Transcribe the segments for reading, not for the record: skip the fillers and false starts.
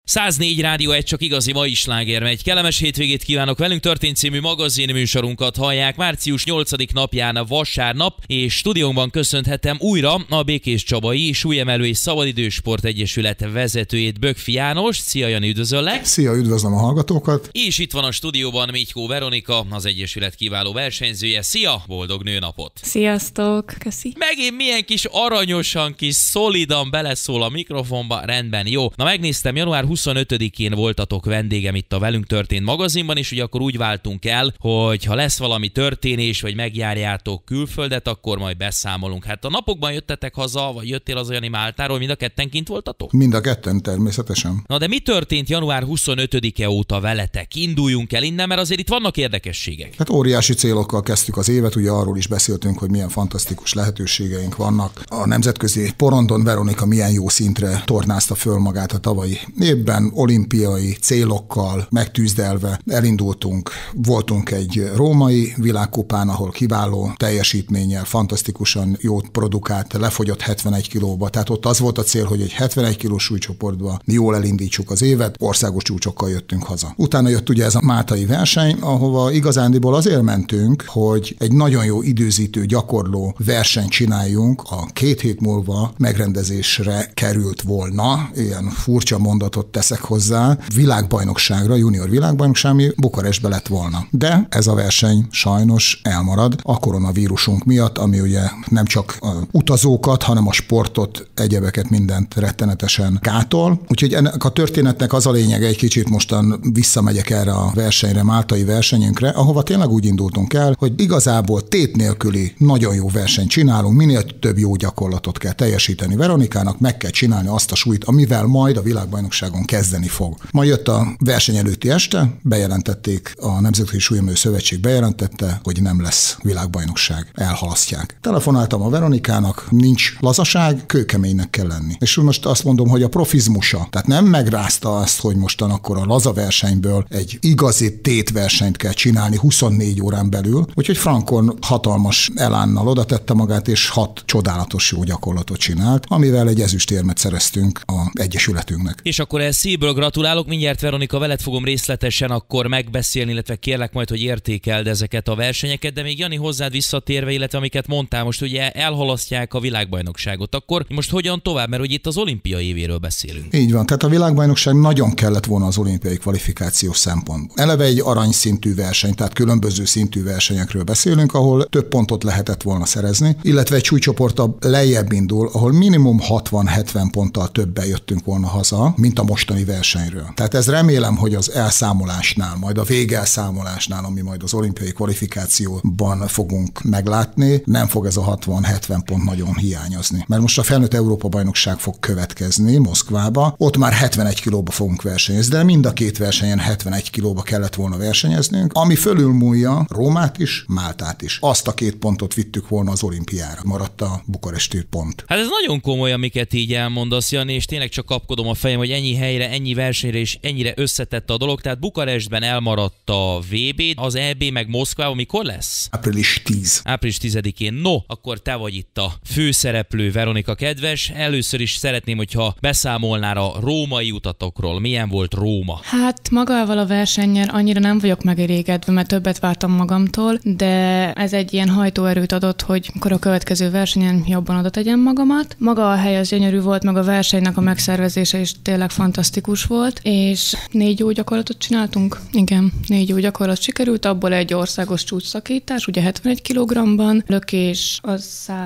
104 Rádió 1 csak igazi mai sláger megy. Kellemes hétvégét kívánok, velünk történt című magazin műsorunkat hallják március 8. napján vasárnap, és stúdiónkban köszönhetem újra a Békés Csabai Súlyemelő és Szabadidős Sport Egyesület vezetőjét, Bökfi Jánost. Szia Jani, üdvözöllek! Szia, üdvözlöm a hallgatókat! És itt van a stúdióban Mitykó Veronika, az Egyesület kiváló versenyzője. Szia, boldog nőnapot! Sziasztok, köszi! Megint milyen kis aranyosan, kis szolidan beleszól a mikrofonba, rendben, jó. Na megnéztem, január 25-én voltatok vendégem itt a Velünk történt magazinban, és ugye akkor úgy váltunk el, hogy ha lesz valami történés, vagy megjárjátok külföldet, akkor majd beszámolunk. Hát a napokban jöttetek haza, vagy jöttél az olyan Máltáról, mind a ketten kint voltatok? Mind a ketten természetesen. Na de mi történt január 25-e óta veletek? Induljunk el innen, mert azért itt vannak érdekességek. Hát óriási célokkal kezdtük az évet, ugye arról is beszéltünk, hogy milyen fantasztikus lehetőségeink vannak. A nemzetközi porondon Veronika milyen jó szintre tornázta föl magát a tavalyi évben, olimpiai célokkal megtűzdelve elindultunk. Voltunk egy római világkupán, ahol kiváló teljesítménnyel, fantasztikusan jót produkált, lefogyott 71 kilóba. Tehát ott az volt a cél, hogy egy 71 kilós súlycsoportban jól elindítsuk az évet, országos csúcsokkal jöttünk haza. Utána jött ugye ez a máltai verseny, ahova igazándiból azért mentünk, hogy egy nagyon jó időzítő, gyakorló versenyt csináljunk. A 2 hét múlva megrendezésre került volna, ilyen furcsa mondatot teszek hozzá, világbajnokságra, junior világbajnokság, ami Bukarestbe lett volna. De ez a verseny sajnos elmarad a koronavírusunk miatt, ami ugye nem csak a utazókat, hanem a sportot, egyebeket mindent rettenetesen gátol. Úgyhogy ennek a történetnek az a lényege, egy kicsit mostan visszamegyek erre a versenyre, máltai versenyünkre, ahova tényleg úgy indultunk el, hogy igazából tét nélküli nagyon jó versenyt csinálunk, minél több jó gyakorlatot kell teljesíteni Veronikának, meg kell csinálni azt a súlyt, amivel majd a világbajnokságon kezdeni fog. Majd jött a verseny előtti este, bejelentették, a Nemzetközi Súlyemelő Szövetség bejelentette, hogy nem lesz világbajnokság, elhalasztják. Telefonáltam a Veronikának, nincs lazaság, kőkeménynek kell lenni. És most azt mondom, hogy a profizmusa, tehát nem megrázta azt, hogy mostan akkor a laza versenyből egy igazi tétversenyt kell csinálni 24 órán belül, úgyhogy frankon hatalmas elánnal oda tette magát, és 6 csodálatos jó gyakorlatot csinált, amivel egy ezüstérmet szereztünk a egyesületünknek. És akkor ezt szívből gratulálok, mindjárt Veronika, veled fogom részletesen akkor megbeszélni, illetve kérlek majd, hogy értékeld ezeket a versenyeket, de még Jani hozzád visszatérve, illetve amiket mondtál, most ugye elhalasztják a világbajnokságot, akkor most hogyan tovább, mert hogy itt az olimpiai évéről beszélünk. Így van, tehát a világbajnokság nagyon kellett volna az olimpiai kvalifikációs szempontból. Eleve egy aranyszintű verseny, tehát különböző szintű versenyekről beszélünk, ahol több pontot lehetett volna szerezni, illetve egy súlycsoporttal lejjebb indul, ahol minimum 60-70 ponttal többen jöttünk volna haza, mint a mostani versenyről. Tehát ez remélem, hogy az elszámolásnál, majd a végelszámolásnál, ami majd az olimpiai kvalifikációban fogunk meglátni, nem fog ez a 60-70 pont nagyon hiányozni. Mert most a felnőtt Európa-bajnokság fog következni Moszkvába, ott már 71 kilóba fogunk versenyezni, de mind a 2 versenyen 71 kilóba kellett volna versenyeznünk, ami fölülmúlja Rómát is, Máltát is. Azt a 2 pontot vittük volna az olimpiára. Maradt a bukaresti pont. Hát ez nagyon komoly, amiket így elmondasz, Jani, és tényleg csak kapkodom a fejem, hogy ennyi helyre, ennyi versenyre és ennyire összetett a dolog. Tehát Bukarestben elmaradt a VB, az EB meg Moszkvában mikor lesz? Április 10. Április 10-én. No, akkor te vagy itt a főszereplő, Veronika kedves. Először is szeretném, hogyha beszámolnál a római utatokról. Milyen volt Róma? Hát magával a versennyel annyira nem vagyok megelégedve, mert többet vártam magamtól, de ez egy ilyen hajtóerőt adott, hogy akkor a következő versenyen jobban oda tegyem magamat. Maga a hely az gyönyörű volt, meg a versenynek a megszervezése is tényleg fantasztikus volt, és 4 jó gyakorlatot csináltunk. Igen, 4 jó gyakorlat sikerült, abból egy országos csúcsszakítás, ugye 71 kg-ban, lökés az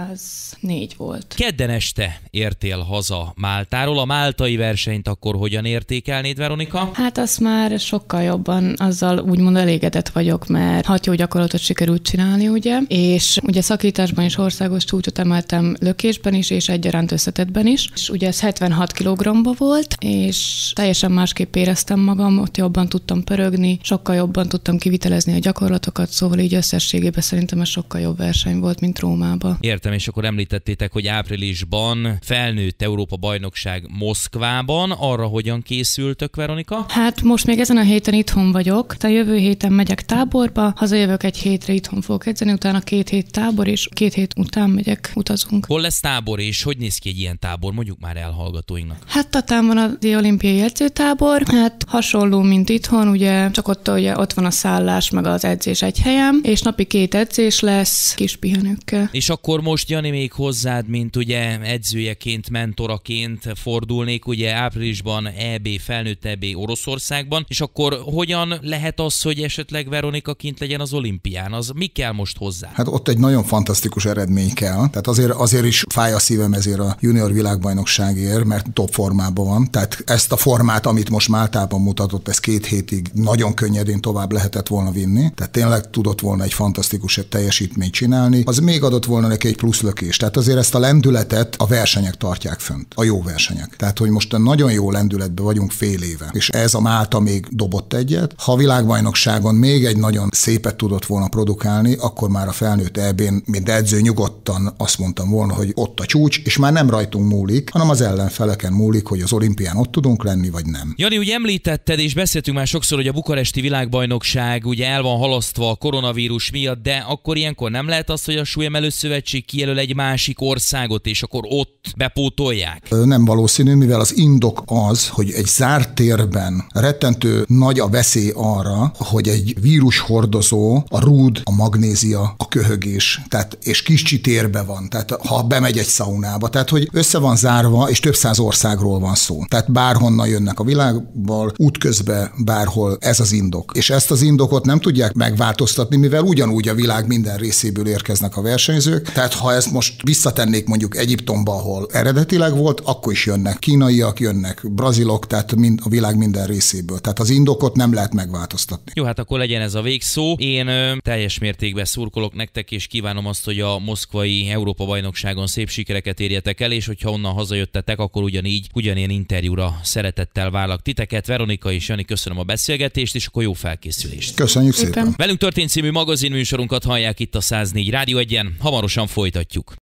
104 volt. Kedden este értél haza Máltáról. A máltai versenyt akkor hogyan értékelnéd, Veronika? Hát azt már sokkal jobban, azzal úgymond elégedett vagyok, mert 6 jó gyakorlatot sikerült csinálni, ugye, és ugye szakításban is országos csúcsot emeltem lökésben is, és egyaránt összetettben is, és ugye ez 76 kg-ba volt, és teljesen másképp éreztem magam, ott jobban tudtam pörögni, sokkal jobban tudtam kivitelezni a gyakorlatokat, szóval így összességében szerintem ez sokkal jobb verseny volt, mint Rómában. Értem, és akkor említettétek, hogy áprilisban felnőtt Európa-bajnokság Moszkvában. Arra hogyan készültök, Veronika? Hát most még ezen a héten itthon vagyok, a jövő héten megyek táborba, hazajövök egy hétre, itthon fogok edzeni, utána 2 hét tábor, és 2 hét után utazunk. Hol lesz tábor, és hogy néz ki egy ilyen tábor, mondjuk már elhallgatóinknak? Hát Tatán van a olimpiai edzőtábor, hát hasonló, mint itthon, ugye, csak ott van a szállás, meg az edzés egy helyen, és napi 2 edzés lesz kis pihenőkkel. És akkor most, Jani, még hozzád, mint ugye edzőjeként, mentoraként fordulnék, ugye áprilisban EB, felnőtt EB Oroszországban, és akkor hogyan lehet az, hogy esetleg Veronika kint legyen az olimpián? Az mi kell most hozzá? Hát ott egy nagyon fantasztikus eredmény kell, tehát azért is fáj a szívem ezért a junior világbajnokságért, mert top formában van, tehát ezt a formát, amit most Máltában mutatott, ez 2 hétig nagyon könnyedén tovább lehetett volna vinni, tehát tényleg tudott volna egy fantasztikus teljesítményt csinálni, az még adott volna neki egy plusz lökés, tehát azért ezt a lendületet a versenyek tartják fönt, a jó versenyek. Tehát, hogy most nagyon jó lendületben vagyunk fél éve, és ez a Málta még dobott egyet. Ha a világbajnokságon még egy nagyon szépet tudott volna produkálni, akkor már a felnőtt EB-n, mint edző nyugodtan azt mondtam volna, hogy ott a csúcs, és már nem rajtunk múlik, hanem az ellenfeleken múlik, hogy az olimpián ott tudunk lenni, vagy nem. Jani, ugye említetted, és beszéltünk már sokszor, hogy a bukaresti világbajnokság ugye el van halasztva a koronavírus miatt, de akkor ilyenkor nem lehet az, hogy a Súlyemelő Szövetség kijelöl egy másik országot, és akkor ott bepótolják? Nem valószínű, mivel az indok az, hogy egy zárt térben rettentő nagy a veszély arra, hogy egy vírushordozó, a rúd, a magnézia, a köhögés, tehát és kis csitérbe van, tehát ha bemegy egy szaunába, tehát hogy össze van zárva, és több száz országról van szó. Tehát bárhonnan jönnek a világból, útközben bárhol ez az indok. És ezt az indokot nem tudják megváltoztatni, mivel ugyanúgy a világ minden részéből érkeznek a versenyzők. Tehát ha ezt most visszatennék mondjuk Egyiptomba, ahol eredetileg volt, akkor is jönnek kínaiak, jönnek brazilok, tehát a világ minden részéből. Tehát az indokot nem lehet megváltoztatni. Jó, hát akkor legyen ez a végszó. Én teljes mértékben szurkolok nektek, és kívánom azt, hogy a moszkvai Európa-bajnokságon szép sikereket érjetek el, és hogyha onnan hazajöttetek, akkor ugyanilyen interjúra szeretettel várlak titeket. Veronika és Jani, köszönöm a beszélgetést, és akkor jó felkészülést. Köszönjük szépen. Velünk történt című magazinműsorunkat hallják itt a 104 Rádió 1-en, hamarosan folytatjuk.